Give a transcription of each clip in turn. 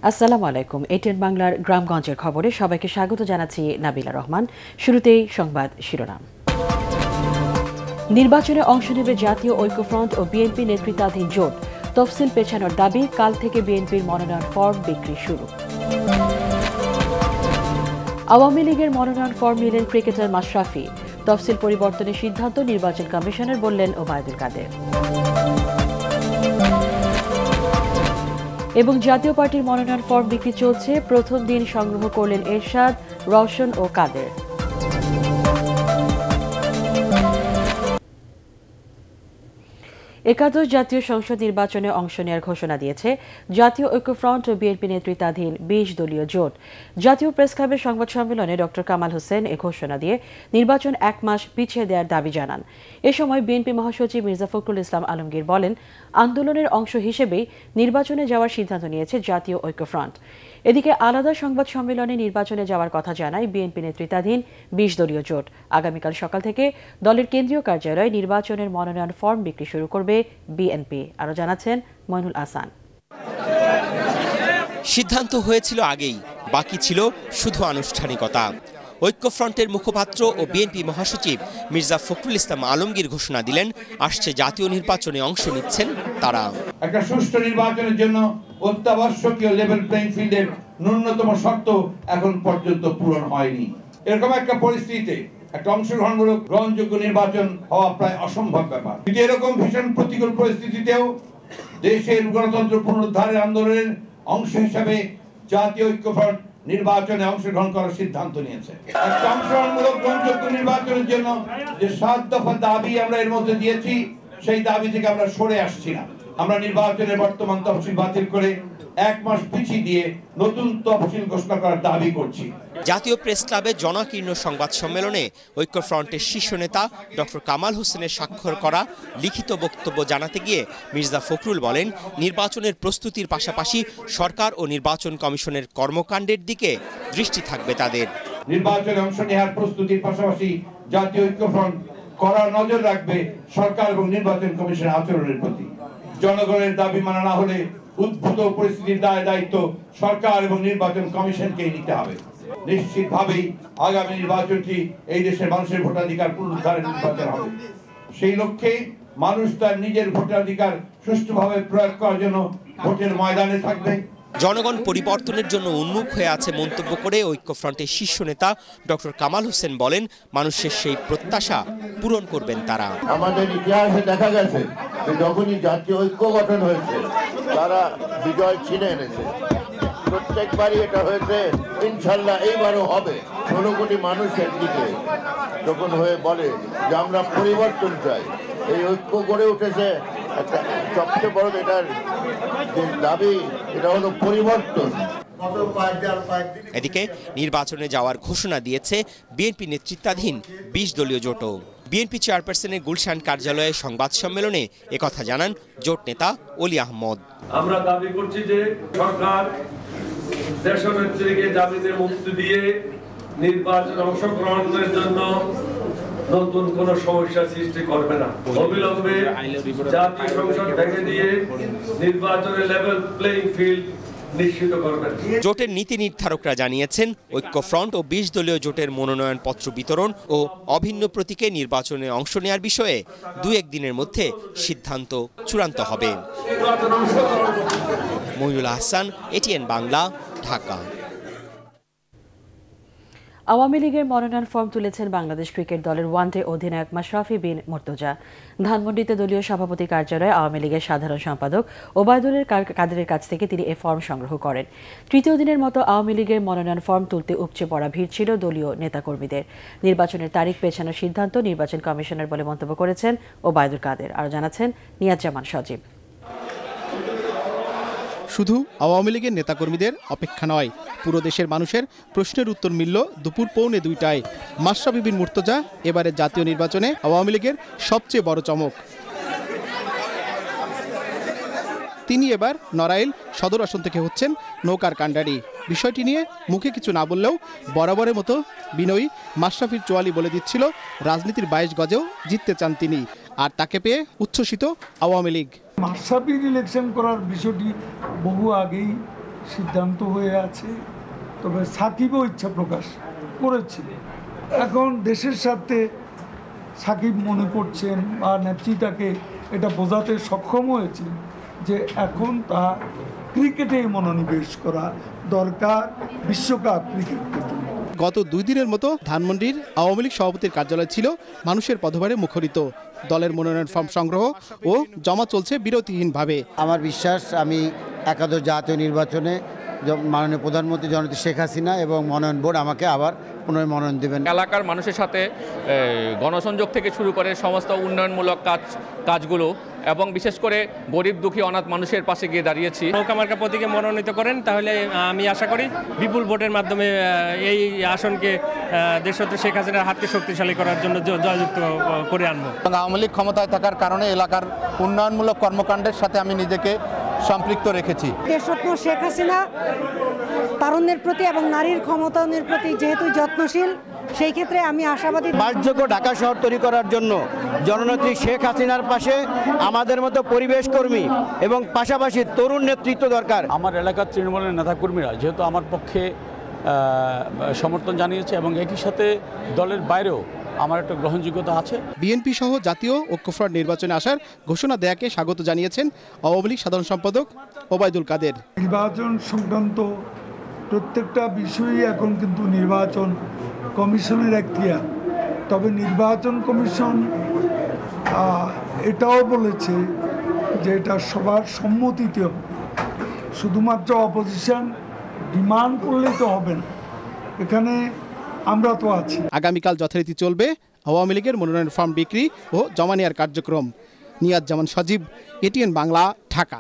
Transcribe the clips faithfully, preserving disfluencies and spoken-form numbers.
আসসালামু আলাইকুম। এটিএন বাংলার গ্রামগঞ্জের খবরে সবাইকে স্বাগত জানাচ্ছি নাবিলা রহমান। শুরুতেই সংবাদ শিরোনাম। নির্বাচনে অংশ নেবে জাতীয় ঐক্যফ্রন্ট ও বিএনপি নেতৃত্বাধীন জোট। তফসিল পেছানোর দাবি, কাল থেকে বিএনপির মনোনয়ন ফর্ম বিক্রি শুরু। আওয়ামী লীগের মনোনয়ন ফর্ম নিলেন ক্রিকেটার মাশরাফি। তফসিল পরিবর্তনের সিদ্ধান্ত নির্বাচন কমিশনার, বললেন ওবায়দুল কাদের। এবং জাতীয় পার্টির মনোনয়ন ফর্ম বিক্রি চলছে। প্রথম দিন সংগ্রহ করলেন এরশাদ, রওশন ও কাদের। একাদশ জাতীয় সংসদ নির্বাচনে অংশ নেওয়ার ঘোষণা দিয়েছে জাতীয় ঐক্যফ্রন্ট ও বিএনপি নেতৃত্বাধীন বিশ দলীয় জোট। জাতীয় প্রেস ক্লাবের সংবাদ সম্মেলনে ডক্টর কামাল হোসেন এ ঘোষণা দিয়ে নির্বাচন এক মাস পিছিয়ে দেওয়ার দাবি জানান। এ সময় বিএনপি মহাসচিব মির্জা ফখরুল ইসলাম আলমগীর বলেন, আন্দোলনের অংশ হিসেবেই নির্বাচনে যাওয়ার সিদ্ধান্ত নিয়েছে জাতীয় ঐক্যফ্রন্ট। এদিকে আলাদা সংবাদ সম্মেলনে নির্বাচনে যাওয়ার কথা জানায় বিএনপি নেতৃত্বাধীন বিশ দলীয় জোট। আগামীকাল সকাল থেকে দলের কেন্দ্রীয় কার্যালয়ে নির্বাচনের মনোনয়ন ফর্ম বিক্রি শুরু করবে বিএনপি। আরো জানাচ্ছেন মইনুল আহসান। সিদ্ধান্ত হয়েছিল আগেই, বাকি ছিল শুধু আনুষ্ঠানিকতা। ঐক্যফ্রন্টের মুখপাত্র ও বিএনপি মহাসচিব মির্জা ফখরুল ইসলাম আলমগীর ঘোষণা দিলেন, আসছে জাতীয় নির্বাচনে অংশ নিচ্ছেন তারা। একটা সুষ্ঠু নির্বাচনের জন্য অত্যাবশ্যকীয় লেভেল প্লেইং ফিল্ডের ন্যূনতম শর্ত এখন পর্যন্ত পূরণ হয়নি। এরকম একটা পরিস্থিতিতে একটা অংশগ্রহণমূলক গ্রহণযোগ্য নির্বাচন হওয়া প্রায় অসম্ভব ব্যাপার। কিন্তু এরকম ভীষণ প্রতিকূল পরিস্থিতিতেও দেশের গণতন্ত্র পুনরুদ্ধারের আন্দোলনের অংশ হিসাবে জাতীয় ঐক্যফ্রন্ট নির্বাচনে অংশগ্রহণ করার সিদ্ধান্ত নিয়েছে। একটা অংশগ্রহণমূলক গ্রহণযোগ্য নির্বাচনের জন্য যে সাত দফা দাবি আমরা এর মধ্যে দিয়েছি, সেই দাবি থেকে আমরা সরে আসছি না। আমরা নির্বাচনের বর্তমান তফসিল বাতিল করে এক মাস পিছিয়ে দিয়ে নতুন তফসিল ঘোষণা করার দাবি করছি। জাতীয় প্রেস ক্লাবে জনাকীর্ণ সংবাদ সম্মেলনে ঐক্যফ্রন্টের শীর্ষ নেতা ডক্টর কামাল হোসেনের স্বাক্ষর করা লিখিত বক্তব্য জানাতে গিয়ে মির্জা ফখরুল বলেন, নির্বাচনের প্রস্তুতির পাশাপাশি সরকার ও নির্বাচন কমিশনের কর্মকাণ্ডের দিকে দৃষ্টি থাকবে তাদের। নির্বাচনে অংশ নেওয়ার প্রস্তুতির পাশাপাশি জাতীয় ঐক্যফ্রন্ট কড়া নজর রাখবে সরকার এবং নির্বাচন কমিশনের আচরণের প্রতি। জনগণের দাবি মানা না হলে উদ্ভূত পরিস্থিতির দায় দায়িত্ব সরকার এবং নির্বাচন কমিশনকেই নিতে হবে। নিশ্চিতভাবেই আগামী নির্বাচনটি এই দেশের মানুষের ভোটাধিকার পুনরুদ্ধারের নির্বাচন হবে। সেই লক্ষ্যে মানুষ তার নিজের ভোটাধিকার সুষ্ঠুভাবে প্রয়োগ করার জন্য ভোটের ময়দানে থাকবে। জনগণ পরিবর্তনের জন্য উন্মুখ হয়ে আছে মন্তব্য করে ঐক্যফ্রন্টের শীর্ষ নেতা ডক্টর কামাল হোসেন বলেন, মানুষের সেই প্রত্যাশা পূরণ করবেন তারা। আমাদের ইতিহাসে দেখা গেছে যে যখনই জাতীয় ঐক্য গঠন হয়েছে তারা বিজয় ছিনে এনেছে। প্রত্যেকবারই এটা হয়েছে, ইনশাল্লাহ এইবারও হবে। ষোলো কোটি মানুষের দিকে যখন হয়ে বলে যে আমরা পরিবর্তন চাই, এই ঐক্য গড়ে উঠেছে। একটা সবচেয়ে বড় এটার যে দাবি, এটা হলো পরিবর্তন। এদিকে নির্বাচনে যাওয়ার ঘোষণা দিয়েছে বিএনপি নেতৃত্বাধীন বিশ দলীয় জোটও। বিএনপি চেয়ারপারসনের গুলশান কার্যালয়ে সংবাদ সম্মেলনে একথা জানান জোট নেতা অলি আহমদ। আমরা দাবি করছি যে সরকার দেশনেত্রীকে দাবিতে মুক্তি দিয়ে নির্বাচনে অংশগ্রহণের জন্য নতুন কোন সমস্যা সৃষ্টি করবে না। অবিলম্বে জাতীয় সংসদ ভেঙে দিয়ে নির্বাচনের লেভেল প্লেইং ফিল্ড নিশ্চিত করবেন। জোটের নীতি নির্ধারকরা জানিয়েছেন, ঐক্যফ্রন্ট ও বিশ দলীয় জোটের মনোনয়ন পত্র বিতরণ ও অভিন্ন প্রতীকে নির্বাচনে অংশ নেওয়ার বিষয়ে দু একদিনের মধ্যে সিদ্ধান্ত চূড়ান্ত হবে। মইনুল আহসান, এটিএন বাংলা, ঢাকা। আওয়ামী লীগের মনোনয়ন ফর্ম তুলেছেন বাংলাদেশ ক্রিকেট দলের ওয়ানডে অধিনায়ক মাশরাফি বিন মুর্তজা। ধানমন্ডিতে দলীয় সভাপতি কার্যালয়ে আওয়ামী লীগের সাধারণ সম্পাদক ওবায়দুল কাদেরের কাছ থেকে তিনি এ ফর্ম সংগ্রহ করেন। তৃতীয় দিনের মতো আওয়ামী লীগের মনোনয়ন ফর্ম তুলতে উপচে পড়া ভিড় ছিল দলীয় নেতাকর্মীদের। নির্বাচনের তারিখ পেছানোর সিদ্ধান্ত নির্বাচন কমিশনার বলে মন্তব্য করেছেন ওবায়দুল কাদের। আরও জানাচ্ছেন নিয়াজ্জামান সজীব। শুধু আওয়ামী লীগের নেতাকর্মীদের অপেক্ষা নয়, পুরো দেশের মানুষের প্রশ্নের উত্তর মিলল দুপুর পৌনে দুইটায়। মাশরাফি বিন মুর্তজা এবারে জাতীয় নির্বাচনে আওয়ামী লীগের সবচেয়ে বড় চমক। তিনি এবার নড়াইল সদর আসন থেকে হচ্ছেন নৌকার কাণ্ডারি। বিষয়টি নিয়ে মুখে কিছু না বললেও বরাবরের মতো বিনয়ী মাশরাফির চোয়ালি বলে দিচ্ছিল, রাজনীতির বাইশ গজেও জিততে চান তিনি, আর তাকে পেয়ে উচ্ছ্বসিত আওয়ামী লীগ। মাশরাফির ইলেকশন করার বিষয়টি বহু আগেই সিদ্ধান্ত হয়ে আছে, তবে সাকিবও ইচ্ছা প্রকাশ করেছিল। এখন দেশের সাথে সাকিব মনে করছেন বা নেত্রী তাকে এটা বোঝাতে সক্ষম হয়েছে যে এখন তা ক্রিকেটে মনোনিবেশ করা দরকার, বিশ্বকাপ ক্রিকেট পর্যন্ত। গত দুই দিনের মতো ধানমন্ডির আওয়ামী লীগ সভাপতির কার্যালয় ছিল মানুষের পদভারে মুখরিত। দলের মনোনয়ন ফর্ম সংগ্রহ ও জমা চলছে বিরতিহীনভাবে। আমার বিশ্বাস আমি একাদশ জাতীয় নির্বাচনে মাননীয় প্রধানমন্ত্রী জননেত্রী শেখ হাসিনা এবং মনোনয়ন বোর্ড আমাকে আবার পুনর্মনোনয়ন দেবেন। এলাকার মানুষের সাথে গণসংযোগ থেকে শুরু করে সমস্ত উন্নয়নমূলক কাজ কাজগুলো এবং বিশেষ করে গরিব দুঃখী অনাথ মানুষের পাশে গিয়ে দাঁড়িয়েছি। নৌকা মার্কা প্রতীকে মনোনীত করেন তাহলে আমি আশা করি বিপুল ভোটের মাধ্যমে এই আসনকে দেশত্র শেখ হাসিনার হাতকে শক্তিশালী করার জন্য জয়যুক্ত করে আনবো। আওয়ামী লীগ ক্ষমতায় থাকার কারণে এলাকার উন্নয়নমূলক কর্মকাণ্ডের সাথে আমি নিজেকে সম্পৃক্ত রেখেছি। দেশরত্ন শেখ হাসিনা তারুণ্যের প্রতি এবং নারীর ক্ষমতায়নের প্রতি যেহেতু যত্নশীল, সেই ক্ষেত্রে আমি আশাবাদী। বাসযোগ্য ঢাকা শহর তৈরি করার জন্য জননেত্রী শেখ হাসিনার পাশে আমাদের মতো পরিবেশ কর্মী এবং পাশাপাশি তরুণ নেতৃত্ব দরকার। আমার এলাকার তৃণমূলের নেতাকর্মীরা যেহেতু আমার পক্ষে সমর্থন জানিয়েছে এবং একই সাথে দলের বাইরেও আমার একটা গ্রহণযোগ্যতা আছে। বিএনপি সহ জাতীয় ঐক্যফ্রন্ট নির্বাচনে আসার ঘোষণা দেয়াকে স্বাগত জানিয়েছেন আওয়ামী লীগ সাধারণ সম্পাদক ওবায়দুল কাদের। নির্বাচন সংক্রান্ত প্রত্যেকটা বিষয়ই এখন কিন্তু নির্বাচন কমিশনের এখতিয়ার। তবে নির্বাচন কমিশন এটাও বলেছে যে এটা সবার সম্মতিতে হবে, শুধুমাত্র অপোজিশন ডিমান্ড করলেই তো হবে না, এখানে আমরা তো আছি। আগামীকাল যথারীতি চলবে আওয়ামী লীগের মনোনয়ন ফর্ম বিক্রি ও জমা নেওয়ার কার্যক্রম। নিয়াজ জামান সজীব, এটিএন বাংলা, ঢাকা।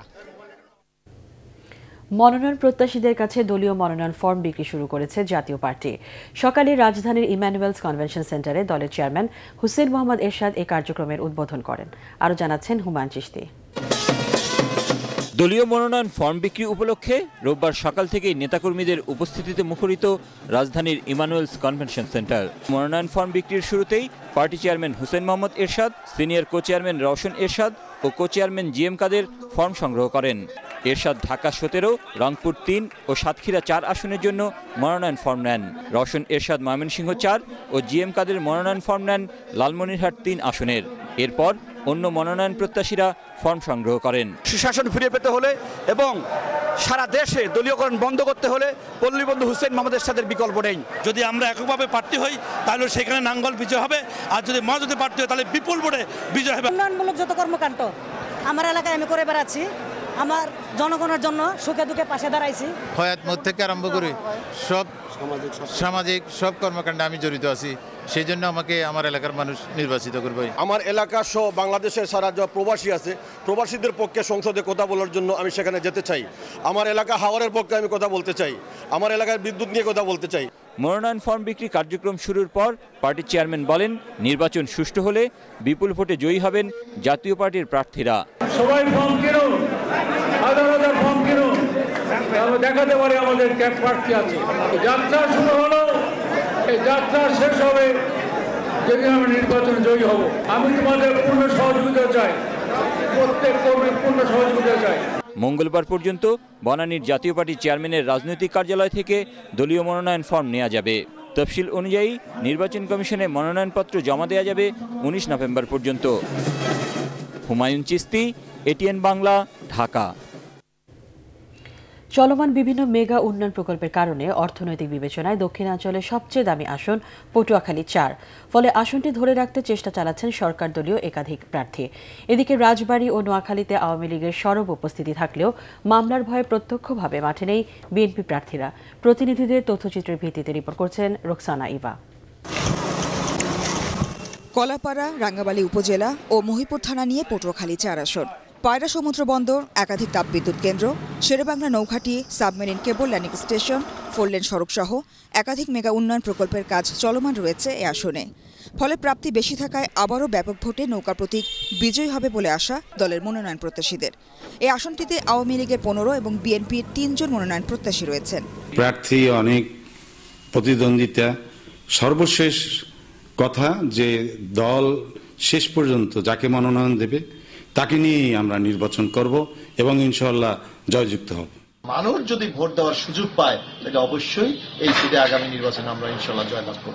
মনোনয়ন প্রত্যাশীদের কাছে দলীয় মনোনয়ন ফর্ম বিক্রি শুরু করেছে জাতীয় পার্টি। সকালে রাজধানীর ইম্যানুয়েলস কনভেনশন সেন্টারে দলের চেয়ারম্যান হুসেইন মোহাম্মদ এরশাদ এই কার্যক্রমের উদ্বোধন করেন। আরও জানাচ্ছেন হুমায়ুন চিশতি। দলীয় মনোনয়ন ফর্ম বিক্রি উপলক্ষে রোববার সকাল থেকেই নেতাকর্মীদের উপস্থিতিতে মুখরিত রাজধানীর ইমানুয়েলস কনভেনশন সেন্টার। মনোনয়ন ফর্ম বিক্রির শুরুতেই party chairman Hussain Muhammad Ershad, senior co chairman Rowshan Ershad ও co chairman G M Quader form সংগ্রহ করেন। এরশাদ ঢাকা সতেরো, রংপুর তিন ও সাতক্ষীরা চার আসনের জন্য মনোনয়ন ফর্ম নেন। রওশন এরশাদ ময়মনসিংহ চার ও জি এম কাদের মনোনয়ন ফর্ম নেন লালমনিরহাট তিন আসনের। এরপর অন্য মনোনয়ন প্রত্যাশীরা ফর্ম সংগ্রহ করেন। সুশাসন ফিরে পেতে হলে এবং সারা দেশে দলীয়করণ বন্ধ করতে হলে পল্লীবন্ধু হুসেইন মোহাম্মদ এরশাদের বিকল্প নেই। যদি আমরা এককভাবে প্রার্থী হই তাহলে সেখানে নাঙ্গল বিজয় হবে, আর যদি মহাজোটে প্রার্থী হয় তাহলে বিপুল ভোটে বিজয় হবে। উন্নয়নমূলক যত কর্মকাণ্ড আমার এলাকায় আমি করে বেড়াচ্ছি, আমার জনগণের জন্য সুখে দুঃখে পাশে দাঁড়াইছি। হয়াত মত থেকে আরম্ভ করে সব সামাজিক সব কর্মকাণ্ডে আমি জড়িত আছি, সেই জন্য আমাকে আমার এলাকার মানুষ নির্বাচিত করবে। আমার এলাকা সহ বাংলাদেশের সারা যা প্রবাসী আছে, প্রবাসীদের পক্ষে সংসদে কথা বলার জন্য আমি সেখানে যেতে চাই। আমার এলাকা হাওয়ারের পক্ষে আমি কথা বলতে চাই, আমার এলাকার বিদ্যুৎ নিয়ে কথা বলতে চাই। মনোনয়ন ফর্ম বিক্রি কার্যক্রম শুরুর পর পার্টির চেয়ারম্যান বলেন, নির্বাচন সুষ্ঠু হলে বিপুল ভোটে জয়ী হবেন জাতীয় পার্টির প্রার্থীরা। সবাই ফর্ম কিনুন, হাজার হাজার ফর্ম কিনুন, দেখাতে পারে আমাদের ক্যাপ প্রার্থী আছে। যাত্রা শুরু হলো, এই যাত্রা শেষ হবে যেদিন আমরা নির্বাচনে জয়ী হব। আমি তোমাদের পূর্ণ সহযোগিতা চাই, প্রত্যেক কর্মীর পূর্ণ সহযোগিতা চাই। মঙ্গলবার পর্যন্ত বনানীর জাতীয় পার্টি চেয়ারম্যানের রাজনৈতিক কার্যালয় থেকে দলীয় মনোনয়ন ফর্ম নেওয়া যাবে। তফসিল অনুযায়ী নির্বাচন কমিশনে মনোনয়নপত্র জমা দেওয়া যাবে উনিশ নভেম্বর পর্যন্ত। হুমায়ুন চিশতি, এটিএন বাংলা, ঢাকা। চলমান বিভিন্ন মেগা উন্নয়ন প্রকল্পের কারণে অর্থনৈতিক বিবেচনায় দক্ষিণাঞ্চলের সবচেয়ে দামি আসন পটুয়াখালী চার। ফলে আসনটি ধরে রাখতে চেষ্টা চালাচ্ছেন সরকার দলীয় একাধিক প্রার্থী। এদিকে রাজবাড়ী ও নোয়াখালীতে আওয়ামী লীগের সরব উপস্থিতি থাকলেও মামলার ভয়ে প্রত্যক্ষভাবে মাঠে নেই বিএনপি প্রার্থীরা। প্রতিনিধিদের তথ্যচিত্রের ভিত্তিতে রিপোর্ট করছেন রোকসানা ইভা। কলাপাড়া, রাঙ্গাবালী উপজেলা ও মহিপুর থানা নিয়ে পটুয়াখালী চার আসন। পায়রা সমুদ্র বন্দর, একাধিক তাপবিদ্যুৎ কেন্দ্র, শেরেবাংলা নৌঘাটি, submarine cable landing station, four lane সড়ক সহ একাধিক মেগা উন্নয়ন প্রকল্পের কাজ চলমান রয়েছে এ আসনে। ফলে প্রাপ্তি বেশি থাকায় আবারও ব্যাপক ভোটে নৌকা প্রতীক বিজয়ী হবে বলে আশা দলের মনোনয়ন প্রত্যাশীদের। এই আসনটিতে আওয়ামী লীগের পনেরো এবং বিএনপির তিনজন মনোনয়ন প্রত্যাশী রয়েছেন। প্রার্থী অনেক প্রতিদ্বন্দ্বিতা, সর্বশেষ কথা যে দল শেষ পর্যন্ত যাকে মনোনয়ন দেবে তাকে নিয়েই আমরা নির্বাচন করব এবং ইনশাআল্লাহ জয়যুক্ত হব। মানুষ যদি ভোট দেওয়ার সুযোগ পায় তাহলে অবশ্যই এই সিটে আগামী নির্বাচনে আমরা ইনশাআল্লাহ জয়লাভ করব।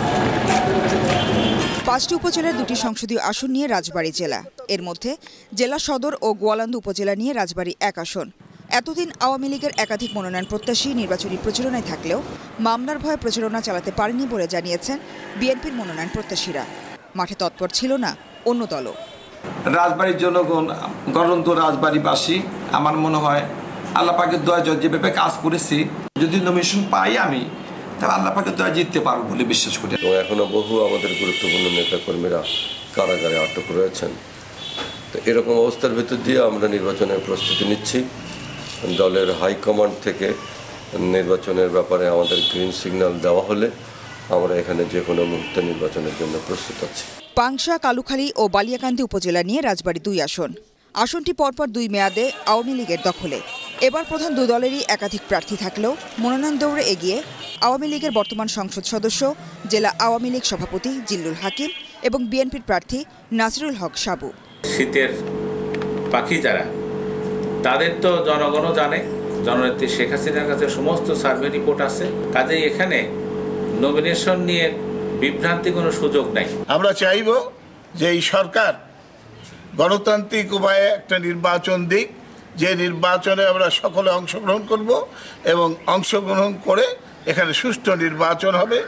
পাঁচটি উপজেলার দুটি সংসদীয় আসন নিয়ে রাজবাড়ী জেলা, এর মধ্যে জেলা সদর ও গোয়ালন্দ উপজেলা নিয়ে রাজবাড়ী এক আসন। এতদিন আওয়ামী লীগের একাধিক মনোনয়ন প্রত্যাশী নির্বাচনী প্রচারণায় থাকলেও মামলার ভয়ে প্রচারণা চালাতে পারেনি বলে জানিয়েছেন বিএনপির মনোনয়ন প্রত্যাশীরা। মাঠে তৎপর ছিল না অন্য দলও। রাজবাড়ির জনগণ গণতন্ত্র রাজবাড়িবাসী আমার মনে হয় আল্লাহ পাকের দয়া যেভাবে কাজ করেছি, যদি নমিনেশন পাই আমি তাহলে আল্লাহ পাকের দয়া জিততে পারবো বলে বিশ্বাস করি। এবং এখনো বহু আমাদের গুরুত্বপূর্ণ নেতাকর্মীরা কারাগারে আটক রয়েছেন। তো এরকম অবস্থার ভিতর দিয়ে আমরা নির্বাচনের প্রস্তুতি নিচ্ছি। দলের হাইকমান্ড থেকে নির্বাচনের ব্যাপারে আমাদের গ্রিন সিগন্যাল দেওয়া হলে আমরা এখানে যে কোনো মুহূর্তে নির্বাচনের জন্য প্রস্তুত আছি। পাংশা, কালুখালী ও বালিয়াকান্দি উপজেলা নিয়ে রাজবাড়ী দুই আসন। আসনটি পরপর দুই মেয়াদে আওয়ামী লীগের দখলে। এবার প্রধান দুই দলেরই একাধিক প্রার্থী থাকলেও মনোনয়ন দৌড়ে এগিয়ে আওয়ামী লীগের বর্তমান সংসদ সদস্য, জেলা আওয়ামী লীগ সভাপতি জিল্লুল হাকিম এবং বিএনপির প্রার্থী নাসিরুল হক সাবু। শীতের পাখি যারা, তাদের তো জনগণও জানে, জননেত্রী শেখ হাসিনার কাছে সমস্ত সার্ভে রিপোর্ট আছে। কাজেই এখানে নমিনেশন নিয়ে বিভ্রান্তি কোনো সুযোগ নাই। আমরা চাইব যে এই সরকার গণতান্ত্রিক উপায়ে একটা নির্বাচন দিক, যে নির্বাচনে আমরা সকলে অংশগ্রহণ করব এবং অংশগ্রহণ করে এখানে সুষ্ঠু নির্বাচন হবে।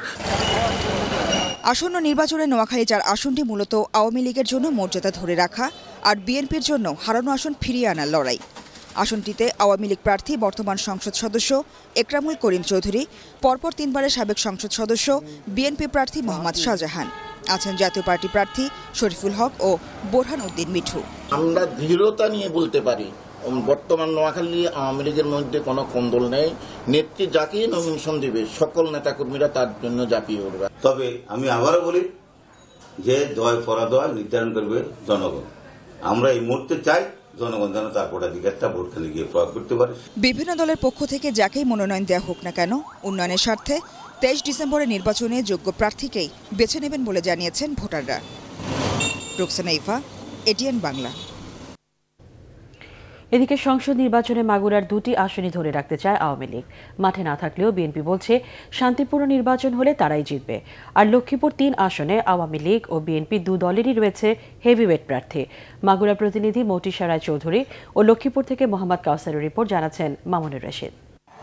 আসন্ন নির্বাচনে নোয়াখালী চার আসনটি মূলত আওয়ামী লীগের জন্য মর্যাদা ধরে রাখা আর বিএনপির জন্য হারানো আসন ফিরিয়ে আনার লড়াই। আসনটিতে আওয়ামী লীগ প্রার্থী বর্তমান সংসদ সদস্য একরামুল করিম চৌধুরী, পরপর তিনবারের সাবেক সংসদ সদস্য বিএনপি প্রার্থী মোহাম্মদ শাহজাহান, আছেন জাতীয় পার্টি প্রার্থী শরীফুল হক ও বোরহান উদ্দিন মিঠু। আমরা দৃঢ়তা নিয়ে বলতে পারি বর্তমান নোয়াখালী আওয়ামী লীগের মধ্যে কোনো কোন্দল নেই। নেত্রী যাকেই নমিনেশন দিবে সকল নেতাকর্মীরা তার জন্য ঝাঁপিয়ে উঠবে। তবে আমি আবারও বলি যে জয় পরাজয় নির্ধারণ করবে জনগণ। আমরা এই মুহূর্তে চাই জনগণ যেন তার ভোটাধিকারটা ভোটখানে গিয়ে প্রয়োগ করতে পারে। বিভিন্ন দলের পক্ষ থেকে যাকেই মনোনয়ন দেওয়া হোক না কেন, উন্নয়নের স্বার্থে তেইশ ডিসেম্বরের নির্বাচনে যোগ্য প্রার্থীকেই বেছে নেবেন বলে জানিয়েছেন ভোটাররা। রুকসানা ইফা, এটিএন বাংলা। এদিকে সংসদ নির্বাচনে মাগুরার দুটি আসনই ধরে রাখতে চায় আওয়ামী লীগ। মাঠে না থাকলেও বিএনপি বলছে শান্তিপূর্ণ নির্বাচন হলে তারাই জিতবে। আর লক্ষ্মীপুর তিন আসনে আওয়ামী লীগ ও বিএনপি দু দলেরই রয়েছে হেভিওয়েট প্রার্থী। মাগুরার প্রতিনিধি মৌটিসা রায় চৌধুরী ও লক্ষ্মীপুর থেকে মোহাম্মদ কাউসারের রিপোর্ট, জানাচ্ছেন মামুনুর রশিদ।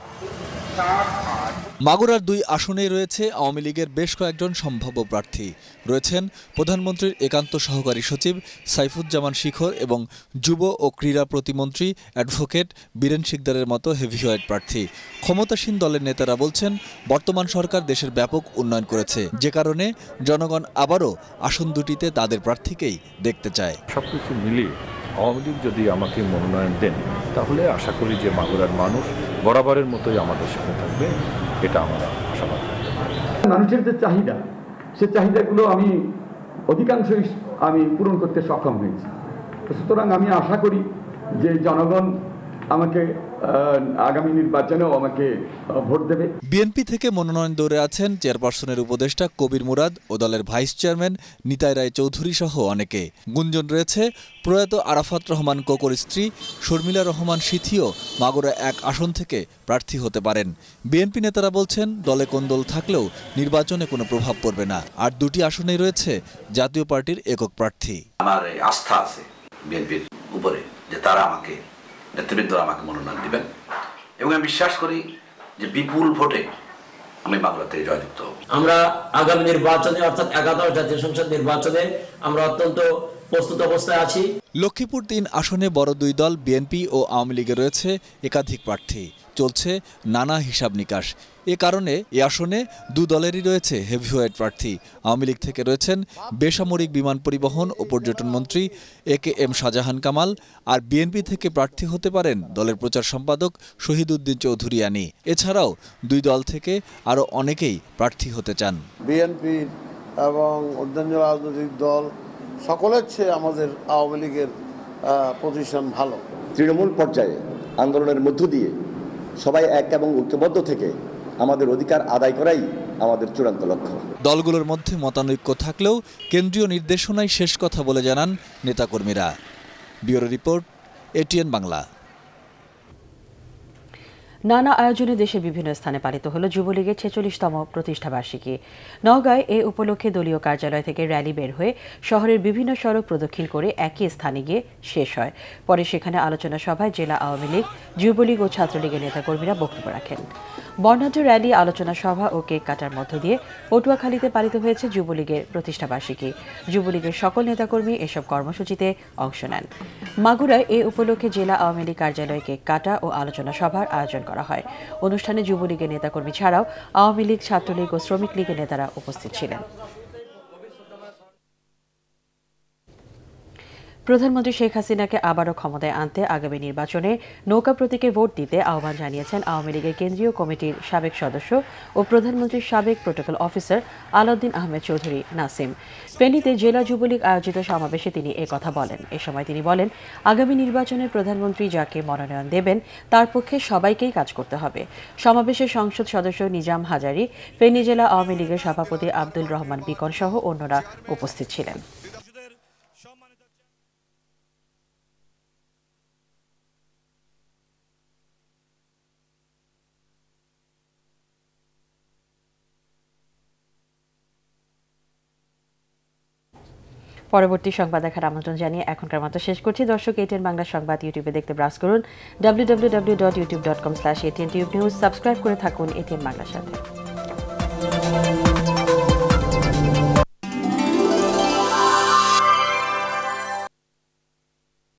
মাগুরার দুই আসনেই রয়েছে আওয়ামী লীগের বেশ কয়েকজন সম্ভাব্য প্রার্থী। রয়েছেন প্রধানমন্ত্রীর একান্ত সহকারী সচিব সাইফুজ্জামান শিখর এবং যুব ও ক্রীড়া প্রতিমন্ত্রী অ্যাডভোকেট বীরেন শিকদারের মতো হেভিওয়েট প্রার্থী। ক্ষমতাসীন দলের নেতারা বলছেন বর্তমান সরকার দেশের ব্যাপক উন্নয়ন করেছে, যে কারণে জনগণ আবারও আসন দুটিতে তাদের প্রার্থীকেই দেখতে চায়। সবকিছু মিলিয়ে আওয়ামী লীগ যদি আমাকে মনোনয়ন দেন তাহলে আশা করি যে মাগুরার মানুষ বরাবরের মতোই আমাদের সাথে থাকবে, এটা আমরা আশাবাদ। মানুষের যে চাহিদা, সে চাহিদাগুলো আমি অধিকাংশই আমি পূরণ করতে সক্ষম হয়েছি। সুতরাং আমি আশা করি যে জনগণ আমাকে আগামী নির্বাচনেও আমাকে ভোট দেবে। বিএনপি থেকে মনোনয়ন দৌড়ে আছেন চেয়ারপারসনের উপদেষ্টা কবির মুরাদ ও দলের ভাইস চেয়ারম্যান নিতাই রায় চৌধুরী সহ অনেকে। গুঞ্জন রয়েছে প্রয়াত আরাফাত রহমান কোকোর স্ত্রী শর্মিলা রহমান সিথিও মাগুরা এক আসন থেকে প্রার্থী হতে পারেন। বিএনপি নেতারা বলছেন দলে কোন্দল থাকলেও নির্বাচনে কোনো প্রভাব পড়বে না। আর দুটি আসনেই রয়েছে জাতীয় পার্টির একক প্রার্থী। আমার আস্থা আছে বিএনপির উপরে যে তারা আমাকে নেতৃবৃন্দ আমাকে মনোনয়ন দিবেন এবং আমি বিশ্বাস করি যে বিপুল ভোটে আমি বাংলা থেকে জয়যুক্ত হব। আমরা আগামী নির্বাচনে অর্থাৎ একাদশ জাতীয় সংসদ নির্বাচনে আমরা অত্যন্ত প্রস্তুত অবস্থায় আছি। লক্ষ্মীপুর তিন আসনে বড় দুই দল বিএনপি ও আওয়ামী লীগের রয়েছে একাধিক প্রার্থী। চলছে নানা হিসাব নিকাশ। এ কারণে এ আসনে দু দলেরই রয়েছে হেভিওয়েট প্রার্থী। আওয়ামী লীগ থেকে রয়েছেন বেসামরিক বিমান পরিবহন ও পর্যটন মন্ত্রী A K M Shahjahan Kamal, আর বিএনপি থেকে প্রার্থী হতে পারেন দলের প্রচার সম্পাদক শহীদউদ্দিন চৌধুরী আনি। এছাড়াও দুই দল থেকে আরও অনেকেই প্রার্থী হতে চান। বিএনপি এবং অন্যান্য রাজনৈতিক দল সকলের চেয়ে আমাদের আওয়ামী লীগের পজিশন ভালো। তৃণমূল পর্যায়ে আন্দোলনের মধ্য দিয়ে সবাই এক এবং ঐক্যবদ্ধ থেকে আমাদের অধিকার আদায় করাই আমাদের চূড়ান্ত লক্ষ্য। দলগুলোর মধ্যে মতানৈক্য থাকলেও কেন্দ্রীয় নির্দেশনায় শেষ কথা বলে জানান নেতাকর্মীরা। Bureau report, ATN Bangla. নানা আয়োজনে দেশের বিভিন্ন স্থানে পালিত হল যুবলীগের ছেচল্লিশতম প্রতিষ্ঠাবার্ষিকী। নওগাঁয় এ উপলক্ষে দলীয় কার্যালয় থেকে র্যালি বের হয়ে শহরের বিভিন্ন সড়ক প্রদক্ষিণ করে একই স্থানে গিয়ে শেষ হয়। পরে সেখানে আলোচনা সভায় জেলা আওয়ামী লীগ, যুবলীগ ও ছাত্রলীগের নেতাকর্মীরা বক্তব্য রাখেন। বর্ণাঢ্য র্যালি, আলোচনা সভা ও কেক কাটার মধ্য দিয়ে পটুয়াখালীতে পালিত হয়েছে যুবলীগের প্রতিষ্ঠাবার্ষিকী। যুবলীগের সকল নেতাকর্মী এসব কর্মসূচিতে অংশ নেন। মাগুরায় এ উপলক্ষে জেলা আওয়ামী লীগ কার্যালয়ে কেক কাটা ও আলোচনা সভার আয়োজন করা হয়। অনুষ্ঠানে যুবলীগের নেতাকর্মী ছাড়াও আওয়ামী লীগ, ছাত্রলীগ ও শ্রমিক লীগের নেতারা উপস্থিত ছিলেন। প্রধানমন্ত্রী শেখ হাসিনাকে আবারও ক্ষমতায় আনতে আগামী নির্বাচনে নৌকা প্রতীকে ভোট দিতে আহ্বান জানিয়েছেন আওয়ামী লীগের কেন্দ্রীয় কমিটির সাবেক সদস্য ও প্রধানমন্ত্রীর সাবেক প্রোটোকল অফিসার আলাউদ্দিন আহমেদ চৌধুরী নাসিম। ফেনীতে জেলা যুবলীগ আয়োজিত সমাবেশে তিনি এ কথা বলেন। এ সময় তিনি বলেন, আগামী নির্বাচনে প্রধানমন্ত্রী যাকে মনোনয়ন দেবেন তার পক্ষে সবাইকেই কাজ করতে হবে। সমাবেশে সংসদ সদস্য নিজাম হাজারী, ফেনী জেলা আওয়ামী লীগের সভাপতি আব্দুল রহমান বিকন সহ অন্যরা উপস্থিত ছিলেন। পরবর্তী সংবাদ দেখার আমন্ত্রণ জানিয়ে এখনকার মতো শেষ করছি। দর্শক, এটিএন বাংলা সংবাদ ইউটিউবে দেখতে ব্রাউজ করুন W W W dot YouTube dot com slash ATN tube news. Subscribe করে থাকুন এটিএন বাংলার সাথে।